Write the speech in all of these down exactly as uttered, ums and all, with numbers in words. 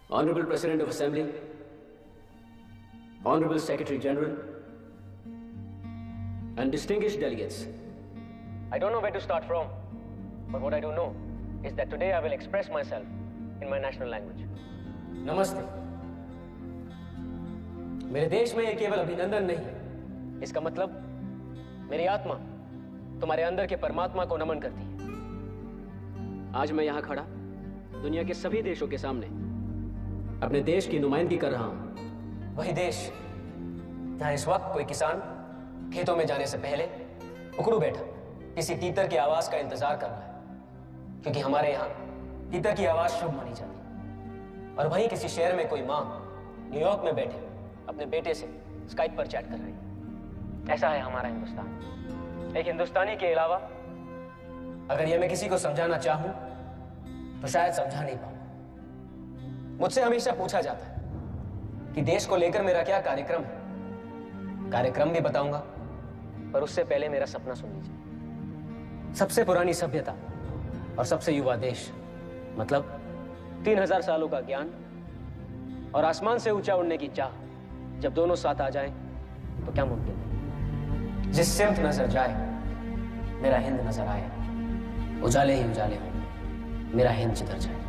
Honorable President of Assembly, Honorable Secretary General, and distinguished delegates. I don't know where to start from, but what I do know is that today I will express myself in my national language. Namaste. मेरे देश में ये केवल अभिनंदन नहीं है, इसका मतलब मेरी आत्मा तुम्हारे अंदर के परमात्मा को नमन करती है। आज मैं यहां खड़ा दुनिया के सभी देशों के सामने अपने देश की नुमाइंदगी कर रहा हूं। वही देश जहां इस वक्त कोई किसान खेतों में जाने से पहले उकड़ू बैठा किसी तीतर की आवाज का इंतजार कर रहा है, क्योंकि हमारे यहाँ तीतर की आवाज शुभ मानी जाती है। और वहीं किसी शहर में कोई माँ न्यूयॉर्क में बैठे अपने बेटे से स्काइप पर चैट कर रही है। ऐसा है हमारा हिंदुस्तान। एक हिंदुस्तानी के अलावा अगर ये मैं किसी को समझाना चाहूं तो शायद समझा नहीं पाऊं। मुझसे हमेशा पूछा जाता है कि देश को लेकर मेरा क्या कार्यक्रम है। कार्यक्रम भी बताऊंगा, पर उससे पहले मेरा सपना सुन लीजिए। सबसे पुरानी सभ्यता और सबसे युवा देश, मतलब तीन हजार सालों का ज्ञान और आसमान से ऊंचा उड़ने की चाह, जब दोनों साथ आ जाएं तो क्या मुमकिन है। जिस सिमत नजर जाए मेरा हिंद नजर आए, उजाले ही उजाले हो मेरा हिंद जिधर जाए।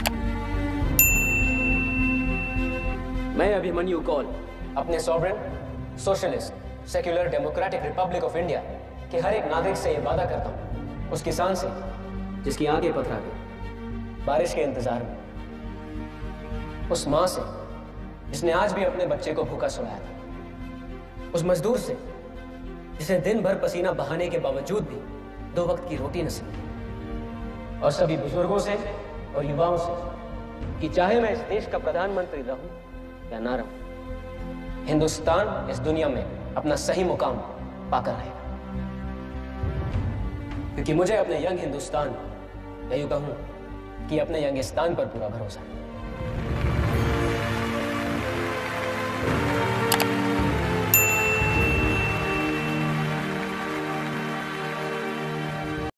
मैं अभिमन्यु कौल अपने sovereign socialist secular democratic republic of India के हर एक नागरिक से यह वादा करता हूं, उस किसान से जिसकी आंखें पथरा गई बारिश के इंतजार में, उस मां से जिसने आज भी अपने बच्चे को भूखा सुलाया था, उस मजदूर से जिसे दिन भर पसीना बहाने के बावजूद भी दो वक्त की रोटी नसीब, और सभी बुजुर्गों से और युवाओं से कि चाहे मैं इस देश का प्रधानमंत्री रहूं या ना रहूं, हिंदुस्तान इस दुनिया में अपना सही मुकाम पाकर रहेगा। क्योंकि मुझे अपने यंग हिंदुस्तान, या यूं कहूं कि अपने यंगिस्तान पर पूरा भरोसा है।